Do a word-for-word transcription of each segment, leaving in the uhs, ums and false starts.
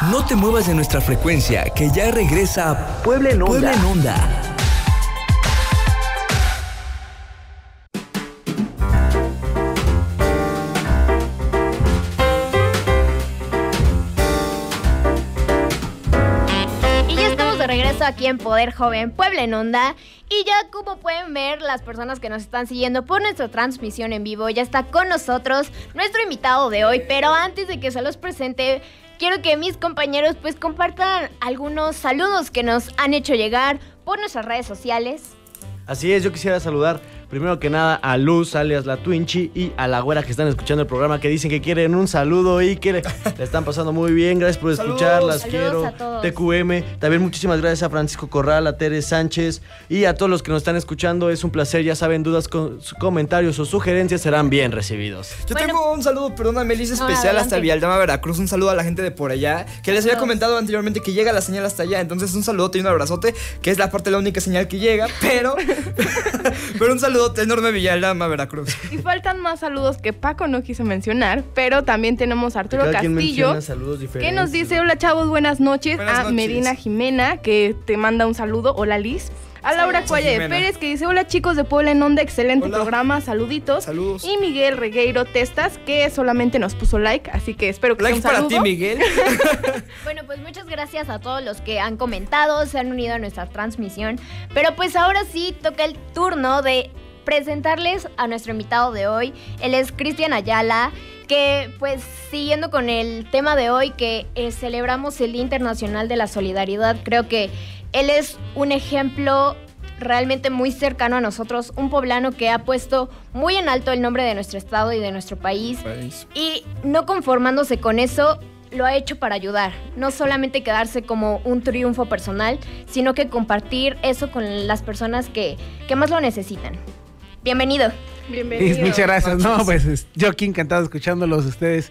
No te muevas de nuestra frecuencia, que ya regresa a Puebla en Onda. Puebla en Onda. Aquí en Poder Joven Puebla en Onda. Y ya como pueden ver, las personas que nos están siguiendo por nuestra transmisión en vivo, ya está con nosotros nuestro invitado de hoy. Pero antes de que se los presente, quiero que mis compañeros pues compartan algunos saludos que nos han hecho llegar por nuestras redes sociales. Así es, yo quisiera saludar primero que nada a Luz, alias la Twinchi, y a la güera que están escuchando el programa, que dicen que quieren un saludo y que le, le están pasando muy bien. Gracias por escuchar, las quiero. T Q M, también muchísimas gracias a Francisco Corral, a Tere Sánchez y a todos los que nos están escuchando. Es un placer, ya saben, dudas, con, comentarios o sugerencias serán bien recibidos. Yo bueno, tengo un saludo, perdón, Melissa, especial no, hasta Vialdama, Veracruz. Un saludo a la gente de por allá, que les había comentado anteriormente que llega la señal hasta allá. Entonces un saludote y un abrazote, que es la parte, la única señal que llega, pero pero un saludote enorme a Villalama, Veracruz. Y faltan más saludos que Paco no quiso mencionar, pero también tenemos a Arturo Castillo, que nos dice: hola chavos, buenas noches. Buenas a noches. Medina Jimena, que te manda un saludo. Hola Liz. A Laura sí, Cuaya de Pérez, que dice: hola chicos de Puebla en Onda, excelente hola. programa, saluditos. Saludos. Y Miguel Regueiro Testas, que solamente nos puso like, así que espero que like sea un saludo. Like para ti, Miguel. Bueno, pues muchas gracias a todos los que han comentado, se han unido a nuestra transmisión. Pero pues ahora sí toca el turno de presentarles a nuestro invitado de hoy. Él es Cristian Ayala, que pues siguiendo con el tema de hoy, que eh, celebramos el Día Internacional de la Solidaridad, creo que él es un ejemplo realmente muy cercano a nosotros, un poblano que ha puesto muy en alto el nombre de nuestro estado y de nuestro país, país. Y no conformándose con eso, lo ha hecho para ayudar, no solamente quedarse como un triunfo personal, sino que compartir eso con las personas que, que más lo necesitan. Bienvenido. Bienvenido. Sí, muchas gracias. No, pues yo aquí encantado escuchándolos ustedes.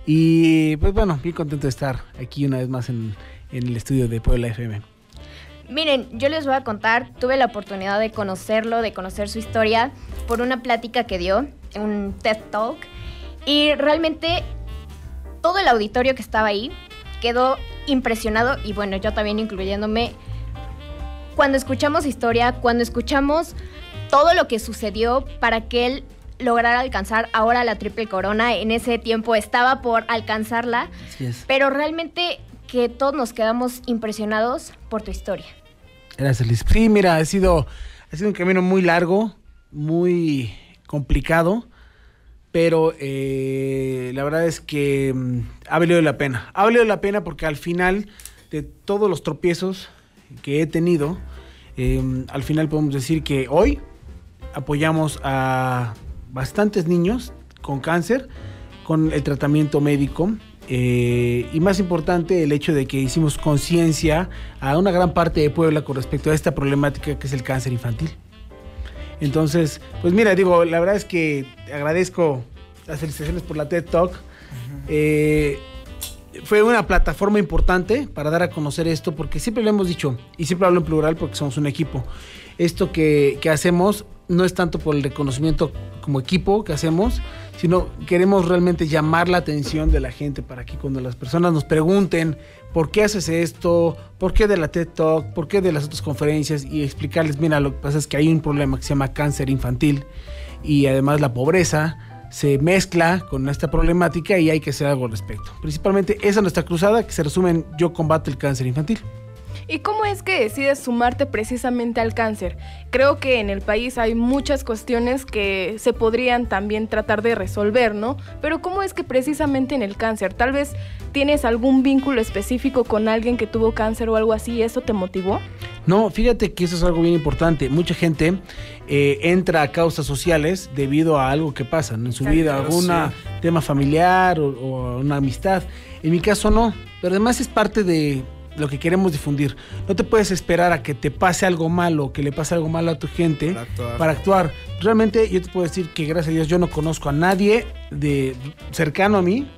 Y pues bueno, bien contento de estar aquí una vez más en, en el estudio de Puebla F M. Miren, yo les voy a contar, tuve la oportunidad de conocerlo, de conocer su historia por una plática que dio, un TED Talk, y realmente todo el auditorio que estaba ahí quedó impresionado, y bueno, yo también incluyéndome, cuando escuchamos historia, cuando escuchamos todo lo que sucedió para que él lograra alcanzar ahora la triple corona. En ese tiempo estaba por alcanzarla, pero realmente que todos nos quedamos impresionados por tu historia. Gracias, Liz. Sí, mira, ha sido, ha sido un camino muy largo, muy complicado, pero eh, la verdad es que um, ha valido la pena. Ha valido la pena porque al final de todos los tropiezos que he tenido, eh, al final podemos decir que hoy apoyamos a bastantes niños con cáncer, con el tratamiento médico, eh, y más importante el hecho de que hicimos conciencia a una gran parte de Puebla con respecto a esta problemática que es el cáncer infantil. Entonces, pues mira, digo, la verdad es que agradezco las felicitaciones por la TED Talk. Uh-huh. eh, fue una plataforma importante para dar a conocer esto, porque siempre lo hemos dicho, y siempre hablo en plural porque somos un equipo. Esto que, que hacemos no es tanto por el reconocimiento como equipo que hacemos, sino queremos realmente llamar la atención de la gente para que cuando las personas nos pregunten ¿por qué haces esto? ¿Por qué de la TED Talk? ¿Por qué de las otras conferencias? Y explicarles, mira, lo que pasa es que hay un problema que se llama cáncer infantil y además la pobreza se mezcla con esta problemática y hay que hacer algo al respecto. Principalmente esa es nuestra cruzada, que se resume en Yo Combato el Cáncer Infantil. ¿Y cómo es que decides sumarte precisamente al cáncer? Creo que en el país hay muchas cuestiones que se podrían también tratar de resolver, ¿no? Pero ¿cómo es que precisamente en el cáncer? Tal vez tienes algún vínculo específico con alguien que tuvo cáncer o algo así, ¿y eso te motivó? No, fíjate que eso es algo bien importante. Mucha gente eh, entra a causas sociales debido a algo que pasa, ¿no? En su vida, algún sí. tema familiar o, o una amistad. En mi caso no, pero además es parte de lo que queremos difundir. No te puedes esperar a que te pase algo malo, que le pase algo malo a tu gente para actuar. para actuar. Realmente yo te puedo decir que gracias a Dios yo no conozco a nadie de cercano a mí,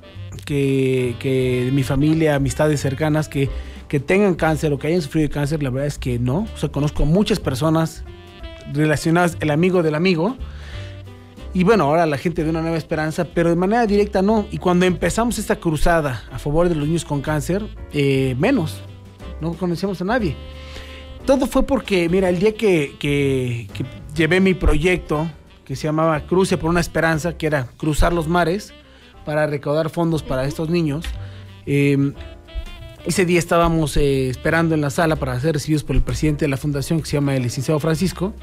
que, que de mi familia, amistades cercanas, que, que tengan cáncer o que hayan sufrido de cáncer. La verdad es que no. O sea, conozco muchas personas relacionadas, el amigo del amigo, Y bueno, ahora la gente de Una Nueva Esperanza, pero de manera directa no. Y cuando empezamos esta cruzada a favor de los niños con cáncer, eh, menos. No conocíamos a nadie. Todo fue porque, mira, el día que, que, que llevé mi proyecto, que se llamaba Cruce por una Esperanza, que era cruzar los mares para recaudar fondos para estos niños, eh, ese día estábamos eh, esperando en la sala para ser recibidos por el presidente de la fundación, que se llama el licenciado Francisco,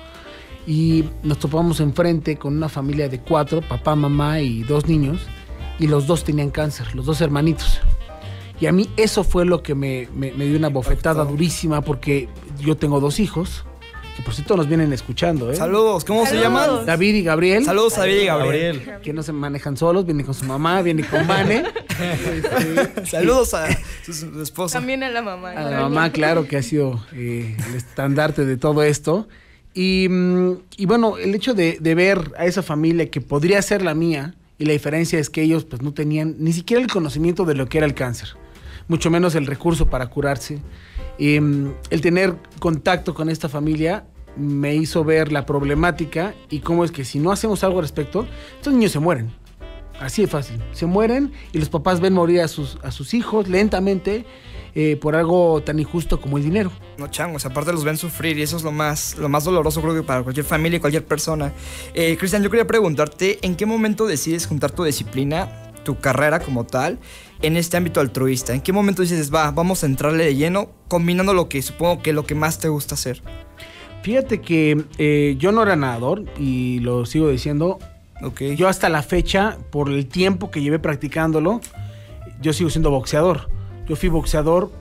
y nos topamos enfrente con una familia de cuatro, papá, mamá y dos niños, y los dos tenían cáncer, los dos hermanitos. Y a mí eso fue lo que me, me, me dio una bofetada durísima, porque yo tengo dos hijos, que por cierto nos vienen escuchando, ¿eh? Saludos, ¿cómo Saludos. se llaman? David y Gabriel. Saludos a David y Gabriel. Que no se manejan solos, vienen con su mamá, vienen con Vane. Este, Saludos a su, su esposa. También a la mamá. A la mamá, claro, que ha sido eh, el estandarte de todo esto. Y, y bueno, el hecho de, de ver a esa familia que podría ser la mía, y la diferencia es que ellos pues no tenían ni siquiera el conocimiento de lo que era el cáncer, mucho menos el recurso para curarse. Eh, el tener contacto con esta familia me hizo ver la problemática y cómo es que si no hacemos algo al respecto, estos niños se mueren. Así de fácil. Se mueren y los papás ven morir a sus, a sus hijos lentamente eh, por algo tan injusto como el dinero. No, changos, aparte los ven sufrir y eso es lo más, lo más doloroso, creo que para cualquier familia y cualquier persona. Eh, Cristian, yo quería preguntarte, ¿en qué momento decides juntar tu disciplina, tu carrera como tal, en este ámbito altruista? ¿En qué momento dices, va, vamos a entrarle de lleno, combinando lo que supongo que lo que más te gusta hacer? Fíjate que eh, yo no era nadador y lo sigo diciendo. Okay. Yo hasta la fecha, por el tiempo que llevé practicándolo, yo sigo siendo boxeador. Yo fui boxeador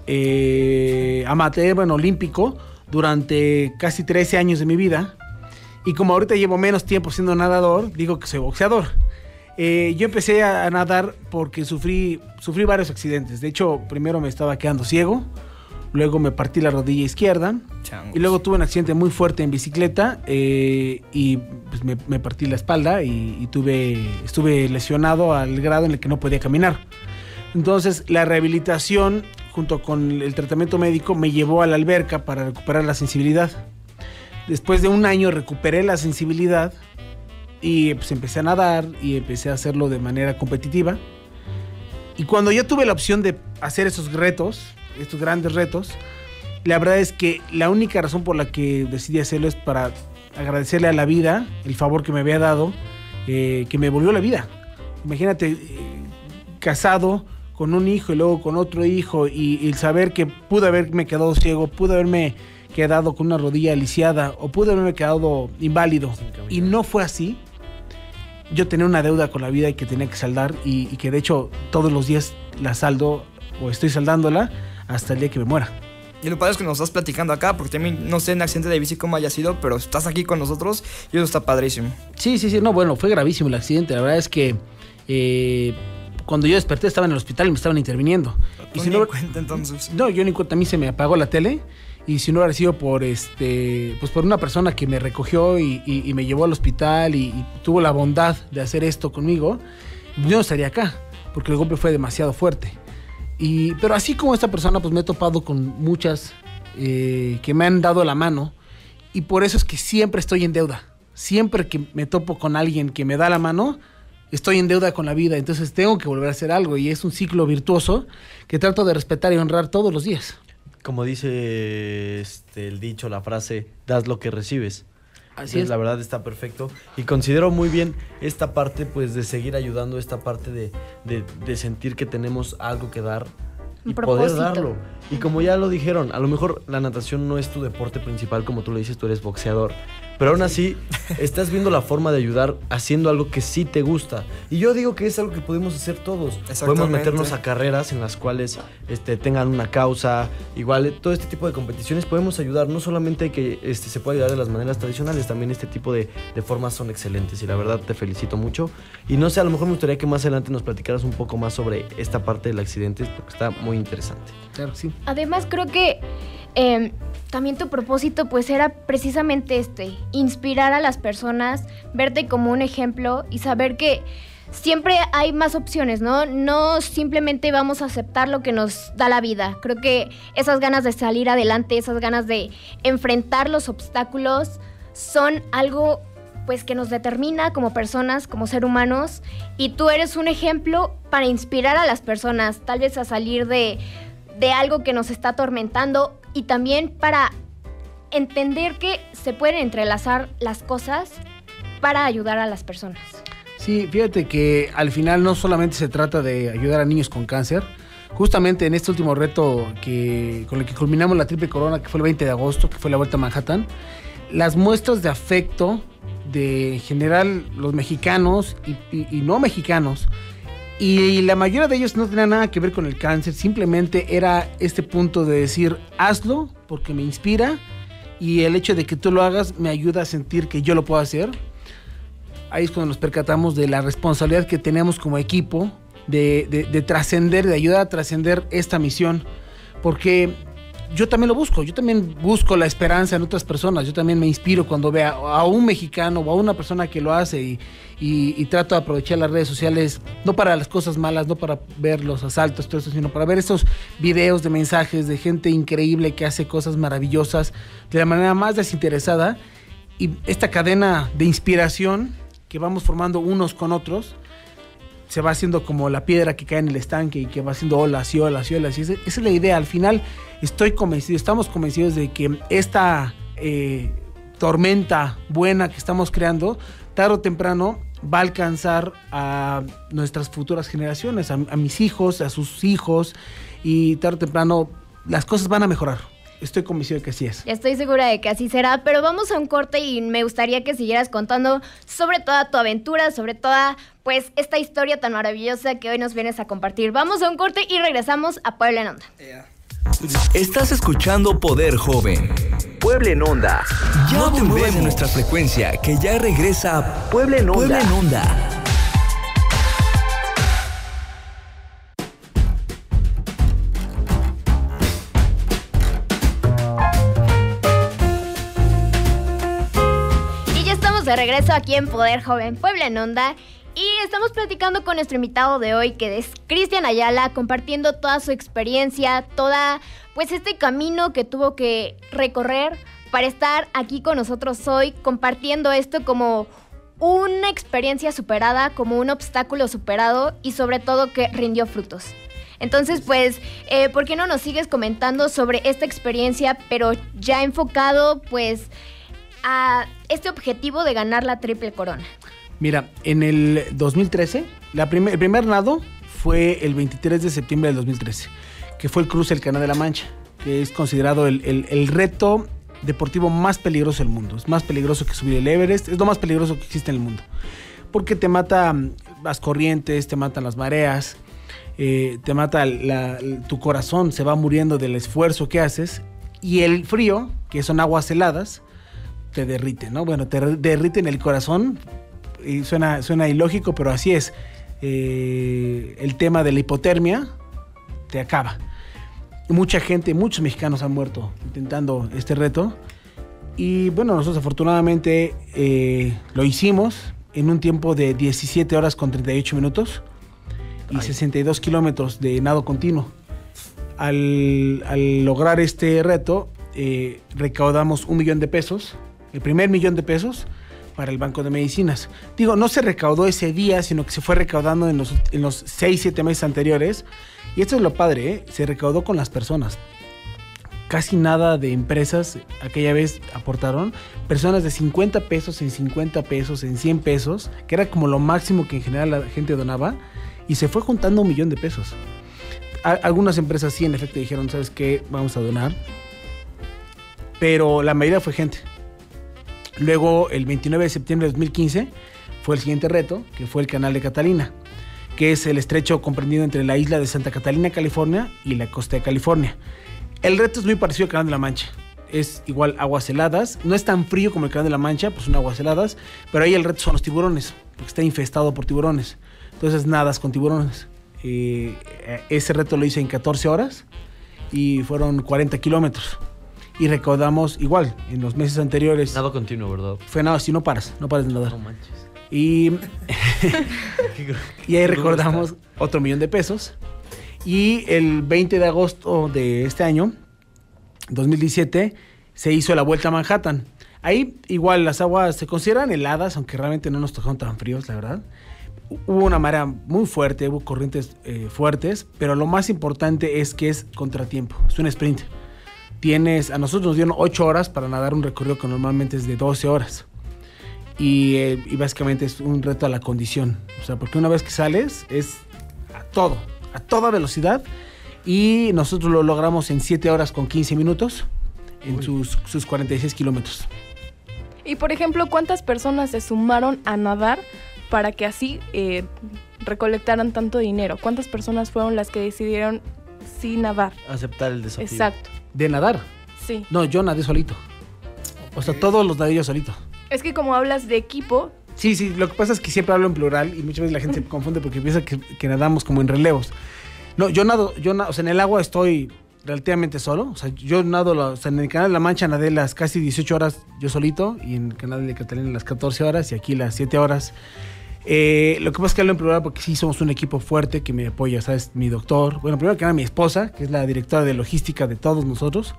eh, amateur, bueno, olímpico, durante casi trece años de mi vida. Y como ahorita llevo menos tiempo siendo nadador, digo que soy boxeador. Eh, yo empecé a nadar porque sufrí, sufrí varios accidentes. De hecho, primero me estaba quedando ciego. Luego me partí la rodilla izquierda. Changos. Y luego tuve un accidente muy fuerte en bicicleta eh, y pues me, me partí la espalda y, y tuve, estuve lesionado al grado en el que no podía caminar. Entonces la rehabilitación junto con el tratamiento médico me llevó a la alberca para recuperar la sensibilidad. Después de un año recuperé la sensibilidad y pues empecé a nadar y empecé a hacerlo de manera competitiva. Y cuando yo tuve la opción de hacer esos retos, estos grandes retos, la verdad es que la única razón por la que decidí hacerlo es para agradecerle a la vida el favor que me había dado, eh, que me volvió la vida. Imagínate, eh, casado con un hijo y luego con otro hijo y, y el saber que pude haberme quedado ciego, pude haberme quedado con una rodilla lisiada o pude haberme quedado inválido y no fue así. Yo tenía una deuda con la vida y que tenía que saldar y, y que de hecho todos los días la saldo o estoy saldándola hasta el día que me muera. Y lo padre es que nos estás platicando acá, porque también no sé en accidente de bici cómo haya sido, pero estás aquí con nosotros y eso está padrísimo. Sí, sí, sí, no, bueno, fue gravísimo el accidente. La verdad es que eh, cuando yo desperté estaba en el hospital y me estaban interviniendo. Y si no no cuenta entonces. No, yo ni cuenta, a mí se me apagó la tele y si no hubiera sido por este, pues por una persona que me recogió y, y, y me llevó al hospital y, y tuvo la bondad de hacer esto conmigo, yo no estaría acá, porque el golpe fue demasiado fuerte. Y, pero así como esta persona, pues me he topado con muchas eh, que me han dado la mano y por eso es que siempre estoy en deuda. Siempre que me topo con alguien que me da la mano, estoy en deuda con la vida. Entonces tengo que volver a hacer algo y es un ciclo virtuoso que trato de respetar y honrar todos los días. Como dice este, el dicho, la frase, das lo que recibes. Así es. La verdad está perfecto y considero muy bien esta parte pues de seguir ayudando, esta parte de, de, de sentir que tenemos algo que dar y poder darlo. Y como ya lo dijeron, a lo mejor la natación no es tu deporte principal, como tú le dices, tú eres boxeador, pero aún así estás viendo la forma de ayudar haciendo algo que sí te gusta. Y yo digo que es algo que podemos hacer todos. Podemos meternos a carreras en las cuales este, tengan una causa, igual todo este tipo de competiciones podemos ayudar. No solamente que este, se puede ayudar de las maneras tradicionales, también este tipo de, de formas son excelentes y la verdad te felicito mucho. Y no sé, a lo mejor me gustaría que más adelante nos platicaras un poco más sobre esta parte del accidente porque está muy interesante. Claro, sí. Además creo que eh, también tu propósito pues era precisamente este, inspirar a las personas, verte como un ejemplo y saber que siempre hay más opciones, ¿no? No simplemente vamos a aceptar lo que nos da la vida. Creo que esas ganas de salir adelante, esas ganas de enfrentar los obstáculos son algo pues que nos determina como personas, como ser humanos, y tú eres un ejemplo para inspirar a las personas, tal vez a salir de, de algo que nos está atormentando y también para entender que se pueden entrelazar las cosas para ayudar a las personas. Sí, fíjate que al final no solamente se trata de ayudar a niños con cáncer. Justamente en este último reto que, con el que culminamos la Triple Corona, que fue el veinte de agosto, que fue la Vuelta a Manhattan, las muestras de afecto de en general los mexicanos y, y, y no mexicanos, y la mayoría de ellos no tenía nada que ver con el cáncer, simplemente era este punto de decir, hazlo porque me inspira y el hecho de que tú lo hagas me ayuda a sentir que yo lo puedo hacer. Ahí es cuando nos percatamos de la responsabilidad que tenemos como equipo de, de, de trascender, de ayudar a trascender esta misión, porque yo también lo busco, yo también busco la esperanza en otras personas, yo también me inspiro cuando veo a un mexicano o a una persona que lo hace y, y, y trato de aprovechar las redes sociales, no para las cosas malas, no para ver los asaltos, todo eso, sino para ver estos videos de mensajes de gente increíble que hace cosas maravillosas de la manera más desinteresada, y esta cadena de inspiración que vamos formando unos con otros se va haciendo como la piedra que cae en el estanque y que va haciendo olas y olas y olas. Y esa, esa es la idea. Al final estoy convencido, estamos convencidos de que esta eh, tormenta buena que estamos creando, tarde o temprano va a alcanzar a nuestras futuras generaciones, a, a mis hijos, a sus hijos, y tarde o temprano las cosas van a mejorar. Estoy convencido de que así es. Estoy segura de que así será, pero vamos a un corte y me gustaría que siguieras contando sobre toda tu aventura, sobre toda, pues, esta historia tan maravillosa que hoy nos vienes a compartir. Vamos a un corte y regresamos a Puebla en Onda. Yeah. Estás escuchando Poder Joven. Puebla en Onda. Ya no te muevas de nuestra frecuencia, que ya regresa a Puebla en Onda. Puebla en Onda. De regreso aquí en Poder Joven, Puebla en Onda, y estamos platicando con nuestro invitado de hoy, que es Cristian Ayala, compartiendo toda su experiencia, toda, pues, este camino que tuvo que recorrer para estar aquí con nosotros hoy, compartiendo esto como una experiencia superada, como un obstáculo superado y sobre todo que rindió frutos. Entonces, pues, eh, ¿por qué no nos sigues comentando sobre esta experiencia, pero ya enfocado, pues, a este objetivo de ganar la Triple Corona? Mira, en el dos mil trece, la primer, el primer nado fue el veintitrés de septiembre del dos mil trece, que fue el cruce del Canal de la Mancha, que es considerado el, el, el reto deportivo más peligroso del mundo. Es más peligroso que subir el Everest, es lo más peligroso que existe en el mundo, porque te matan las corrientes, te matan las mareas, eh, te mata la, tu corazón, se va muriendo del esfuerzo que haces, y el frío, que son aguas heladas, te derrite, ¿no? Bueno, te derrite en el corazón, y suena, suena ilógico, pero así es. Eh, el tema de la hipotermia te acaba. Mucha gente, muchos mexicanos han muerto intentando este reto, y bueno, nosotros afortunadamente eh, lo hicimos en un tiempo de diecisiete horas con treinta y ocho minutos y Ay. sesenta y dos kilómetros de nado continuo. Al, al lograr este reto, eh, recaudamos un millón de pesos, el primer millón de pesos para el Banco de Medicinas. Digo, no se recaudó ese día, sino que se fue recaudando en los, en los seis, siete meses anteriores. Y esto es lo padre, ¿eh? Se recaudó con las personas. Casi nada de empresas aquella vez aportaron. Personas de cincuenta pesos en cincuenta pesos, en cien pesos, que era como lo máximo que en general la gente donaba. Y se fue juntando un millón de pesos. A, algunas empresas sí, en efecto, dijeron, ¿sabes qué? Vamos a donar. Pero la mayoría fue gente. Luego, el veintinueve de septiembre de dos mil quince, fue el siguiente reto, que fue el Canal de Catalina, que es el estrecho comprendido entre la isla de Santa Catalina, California, y la costa de California. El reto es muy parecido al Canal de la Mancha. Es igual aguas heladas. No es tan frío como el Canal de la Mancha, pues son aguas heladas, pero ahí el reto son los tiburones, porque está infestado por tiburones. Entonces nadas con tiburones. Eh, ese reto lo hice en catorce horas y fueron cuarenta kilómetros. Y recaudamos igual, en los meses anteriores. Nado continuo, ¿verdad? Fue nada, si no paras, no paras de nadar. No manches. Y, y ahí recordamos otro millón de pesos. Y el veinte de agosto de este año, dos mil diecisiete, se hizo la Vuelta a Manhattan. Ahí igual las aguas se consideran heladas, aunque realmente no nos tocaron tan fríos, la verdad. Hubo una marea muy fuerte, hubo corrientes eh, fuertes, pero lo más importante es que es contratiempo, es un sprint. Tienes, a nosotros nos dieron ocho horas para nadar un recorrido que normalmente es de doce horas. Y, eh, y básicamente es un reto a la condición. O sea, porque una vez que sales es a todo, a toda velocidad. Y nosotros lo logramos en siete horas con quince minutos en sus, sus cuarenta y seis kilómetros. Y por ejemplo, ¿cuántas personas se sumaron a nadar para que así eh, recolectaran tanto dinero? ¿Cuántas personas fueron las que decidieron sí nadar? Aceptar el desafío. Exacto. ¿De nadar? Sí. No, yo nadé solito. O sea, todos los nadé yo solito. Es que como hablas de equipo... Sí, sí, lo que pasa es que siempre hablo en plural y muchas veces la gente se confunde porque piensa que, que nadamos como en relevos. No, yo nado, yo nado, o sea, en el agua estoy relativamente solo. O sea, yo nado, o sea, en el Canal de la Mancha nadé las casi dieciocho horas yo solito y en el Canal de Catalina las catorce horas y aquí las siete horas. Eh, lo que pasa es que hablo en plural porque sí somos un equipo fuerte que me apoya, ¿sabes? Mi doctor, bueno, primero que nada mi esposa, que es la directora de logística de todos nosotros,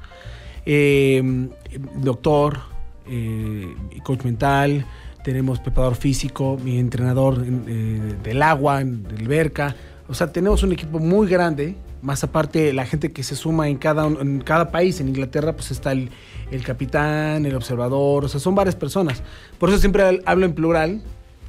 eh, doctor, eh, coach mental, tenemos preparador físico, mi entrenador eh, del agua, de la alberca, o sea, tenemos un equipo muy grande, más aparte la gente que se suma en cada, en cada país. En Inglaterra pues está el, el capitán, el observador, o sea, son varias personas, por eso siempre hablo en plural.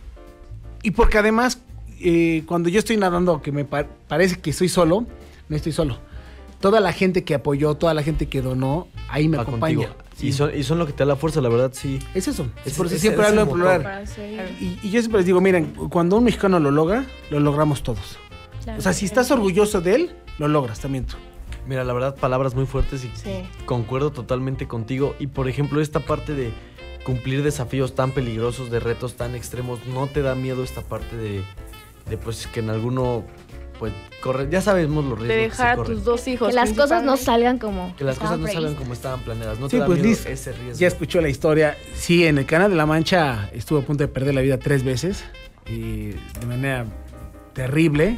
Y porque además, eh, cuando yo estoy nadando, que me pa- parece que estoy solo, no estoy solo. Toda la gente que apoyó, toda la gente que donó, ahí me Va acompaña. Sí. Y, son, y son lo que te da la fuerza, la verdad, sí. Es eso. Es Es- por eso es- siempre es hablo el en motor. plural. Y, y yo siempre les digo, miren, cuando un mexicano lo logra, lo logramos todos. Claro. O sea, si estás orgulloso de él, lo logras también tú. Mira, la verdad, palabras muy fuertes y Sí. concuerdo totalmente contigo. Y por ejemplo, esta parte de cumplir desafíos tan peligrosos, de retos tan extremos, ¿no te da miedo esta parte de, de pues que en alguno, pues, corre? Ya sabemos los riesgos De que dejar se a corren. tus dos hijos. Que las cosas no principalmente. salgan como Que las cosas no estaban salgan previstas. como estaban planeadas. ¿No Sí, te da pues, miedo Liz, ese riesgo? Ya escuchó la historia. Sí, en el Canal de la Mancha estuve a punto de perder la vida tres veces. Y de manera terrible.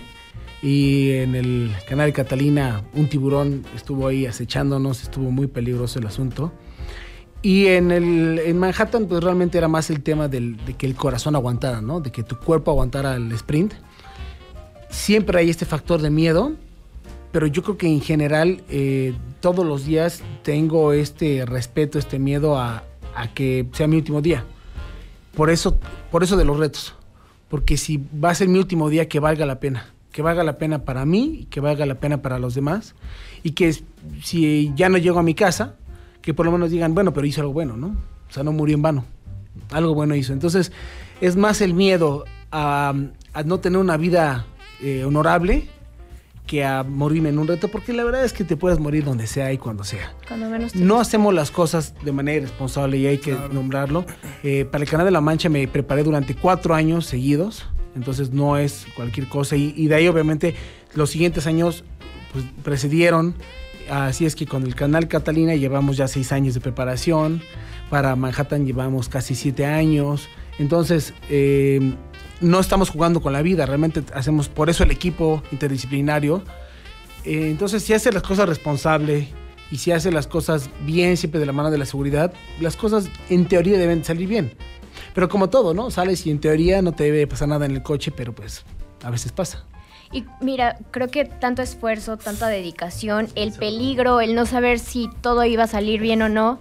Y en el Canal de Catalina un tiburón estuvo ahí acechándonos. Estuvo muy peligroso el asunto. Y en, el, en Manhattan pues realmente era más el tema del, de que el corazón aguantara, ¿no? De que tu cuerpo aguantara el sprint. Siempre hay este factor de miedo. Pero yo creo que en general eh, todos los días tengo este respeto, este miedo a, a que sea mi último día. Por eso, por eso de los retos. Porque si va a ser mi último día, que valga la pena. Que valga la pena para mí y que valga la pena para los demás. Y que si ya no llego a mi casa, que por lo menos digan, bueno, pero hizo algo bueno, ¿no? O sea, no murió en vano. Algo bueno hizo. Entonces, es más el miedo a, a no tener una vida eh, honorable que a morirme en un reto, porque la verdad es que te puedes morir donde sea y cuando sea. Cuando menos te No hacemos las cosas de manera irresponsable y hay que Claro. nombrarlo. Eh, para el Canal de la Mancha me preparé durante cuatro años seguidos, entonces no es cualquier cosa. Y, y de ahí obviamente los siguientes años pues, precedieron. Así es que con el Canal Catalina llevamos ya seis años de preparación. Para Manhattan llevamos casi siete años. Entonces, eh, no estamos jugando con la vida, realmente hacemos por eso el equipo interdisciplinario. Eh, entonces, si hace las cosas responsable y si hace las cosas bien, siempre de la mano de la seguridad, las cosas en teoría deben salir bien. Pero como todo, ¿no? Sales y en teoría no te debe pasar nada en el coche, pero pues a veces pasa. Y mira, creo que tanto esfuerzo, tanta dedicación, el peligro, el no saber si todo iba a salir bien o no,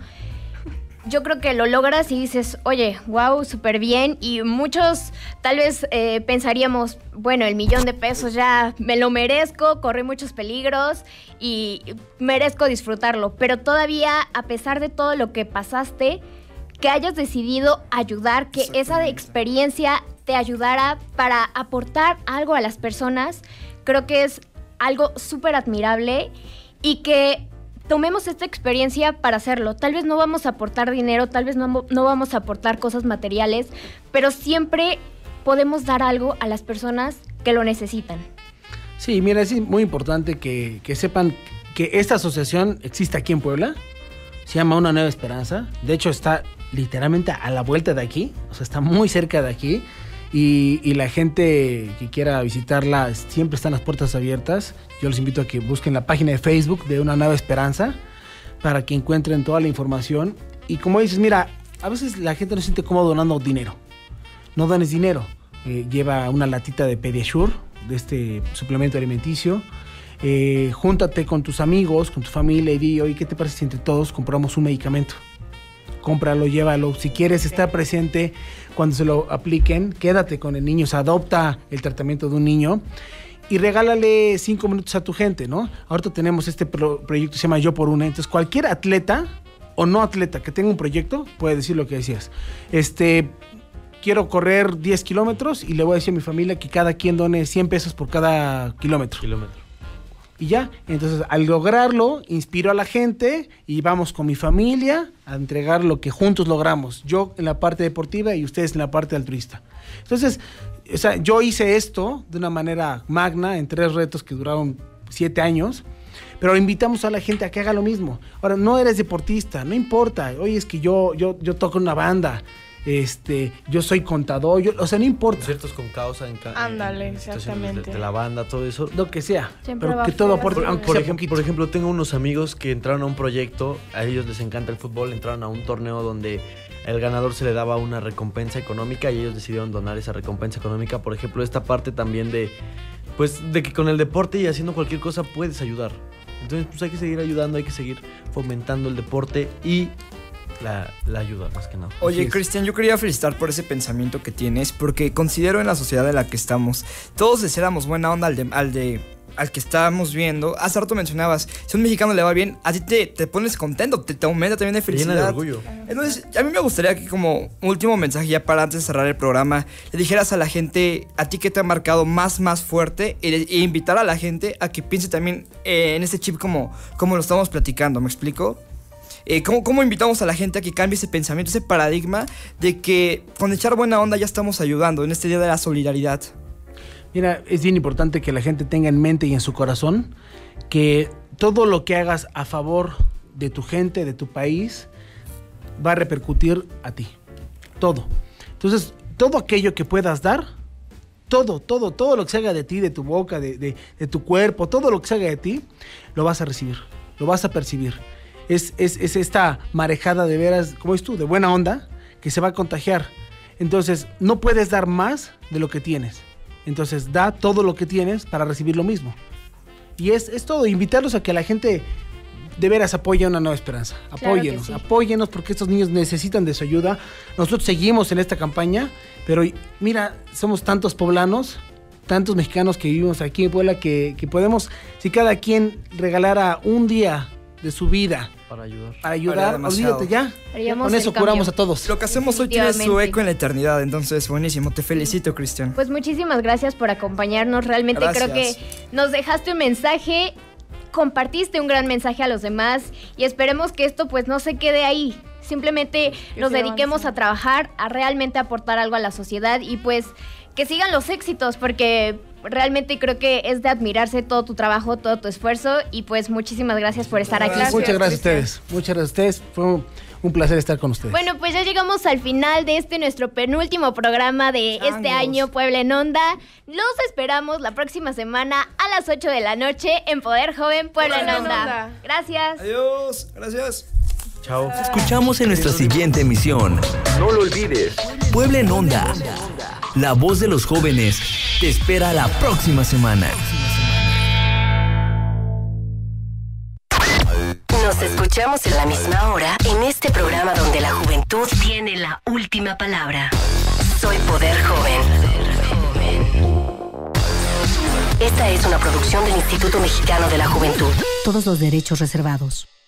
yo creo que lo logras y dices, oye, wow, súper bien. Y muchos tal vez eh, pensaríamos, bueno, el millón de pesos ya me lo merezco, corrí muchos peligros y merezco disfrutarlo. Pero todavía, a pesar de todo lo que pasaste, que hayas decidido ayudar, que esa experiencia te ayudara para aportar algo a las personas, creo que es algo súper admirable y que tomemos esta experiencia para hacerlo. Tal vez no vamos a aportar dinero, tal vez no, no vamos a aportar cosas materiales, pero siempre podemos dar algo a las personas que lo necesitan. Sí, mira, es muy importante que, que sepan que esta asociación existe aquí en Puebla. Se llama Una Nueva Esperanza. De hecho, está literalmente a la vuelta de aquí. O sea, está muy cerca de aquí. Y, y la gente que quiera visitarla, siempre están las puertas abiertas. Yo los invito a que busquen la página de Facebook de Una Nueva Esperanza para que encuentren toda la información. Y como dices, mira, a veces la gente no se siente cómodo donando dinero. No dones dinero. Eh, lleva una latita de Pediasure, de este suplemento alimenticio. Eh, júntate con tus amigos, con tu familia y di, oye, ¿qué te parece si entre todos compramos un medicamento? Cómpralo, llévalo. Si quieres estar presente cuando se lo apliquen, quédate con el niño, o sea, adopta el tratamiento de un niño y regálale cinco minutos a tu gente, ¿no? Ahorita tenemos este pro- proyecto que se llama Yo por Una. Entonces, cualquier atleta o no atleta que tenga un proyecto puede decir lo que decías. Este, quiero correr diez kilómetros y le voy a decir a mi familia que cada quien done cien pesos por cada kilómetro. Kilómetro. Y ya, entonces al lograrlo, inspiro a la gente y vamos con mi familia a entregar lo que juntos logramos. Yo en la parte deportiva y ustedes en la parte altruista. Entonces, o sea, yo hice esto de una manera magna en tres retos que duraron siete años, pero invitamos a la gente a que haga lo mismo. Ahora, no eres deportista, no importa. Oye, es que yo, yo, yo toco en una banda. Este, yo soy contador, yo, o sea, no importa. Conciertos con causa en, ca- Ándale, en situaciones exactamente. De, de la banda, todo eso. Lo que sea, Siempre pero va que a todo ser aporte, así. aunque Por sea ejemplo, poquito. por ejemplo, tengo unos amigos que entraron a un proyecto, a ellos les encanta el fútbol, entraron a un torneo donde el ganador se le daba una recompensa económica y ellos decidieron donar esa recompensa económica. Por ejemplo, esta parte también de, pues, de que con el deporte y haciendo cualquier cosa puedes ayudar. Entonces, pues hay que seguir ayudando, hay que seguir fomentando el deporte y la, la ayuda, más que nada. Oye, Así es. Cristian, yo quería felicitar por ese pensamiento que tienes, porque considero en la sociedad en la que estamos, todos deseáramos buena onda al de, al de al que estábamos viendo. Hace rato mencionabas, si a un mexicano le va bien, a ti te, te pones contento, te, te aumenta también de Te llena felicidad. de orgullo. Entonces, a mí me gustaría que como último mensaje ya para antes de cerrar el programa, le dijeras a la gente, a ti que te ha marcado más, más fuerte, e, e invitar a la gente a que piense también eh, en este chip como, como lo estamos platicando, ¿me explico? Eh, ¿cómo, ¿Cómo invitamos a la gente a que cambie ese pensamiento, ese paradigma de que con echar buena onda ya estamos ayudando en este día de la solidaridad? Mira, es bien importante que la gente tenga en mente y en su corazón que todo lo que hagas a favor de tu gente, de tu país, va a repercutir a ti. Todo. Entonces, todo aquello que puedas dar, todo, todo, todo lo que se haga de ti, de tu boca, de, de, de tu cuerpo, todo lo que se haga de ti, lo vas a recibir, lo vas a percibir. Es, es, es esta marejada de veras, como es tú, de buena onda, que se va a contagiar. Entonces, no puedes dar más de lo que tienes. Entonces, da todo lo que tienes para recibir lo mismo. Y es, es todo, invitarlos a que la gente de veras apoye una nueva esperanza. Apóyenos, Claro que sí. apóyenos porque estos niños necesitan de su ayuda. Nosotros seguimos en esta campaña, pero mira, somos tantos poblanos, tantos mexicanos que vivimos aquí en Puebla que, que podemos, si cada quien regalara un día de su vida Para ayudar. para ayudar, demasiado. olvídate ya. Haríamos Con el eso cambio. curamos a todos. Lo que hacemos hoy tiene su Definitivamente. eco en la eternidad, entonces buenísimo, te felicito, Cristian. Pues muchísimas gracias por acompañarnos. Realmente Gracias. creo que nos dejaste un mensaje, compartiste un gran mensaje a los demás y esperemos que esto pues no se quede ahí. Simplemente Que nos se dediquemos avance. a trabajar, a realmente aportar algo a la sociedad y pues que sigan los éxitos porque realmente creo que es de admirarse todo tu trabajo, todo tu esfuerzo y pues muchísimas gracias por estar aquí. Gracias. Muchas gracias a Cristian. ustedes. Muchas gracias a ustedes. Fue un, un placer estar con ustedes. Bueno, pues ya llegamos al final de este nuestro penúltimo programa de Changos. este año Puebla en Onda. Los esperamos la próxima semana a las ocho de la noche en Poder Joven Puebla en Puebla en Onda. Onda. Gracias. Adiós, gracias. Chao. Nos escuchamos en nuestra siguiente emisión. No lo olvides. Puebla en Onda. La voz de los jóvenes te espera la próxima semana. Nos escuchamos en la misma hora en este programa donde la juventud tiene la última palabra. Soy Poder Joven. Esta es una producción del Instituto Mexicano de la Juventud. Todos los derechos reservados.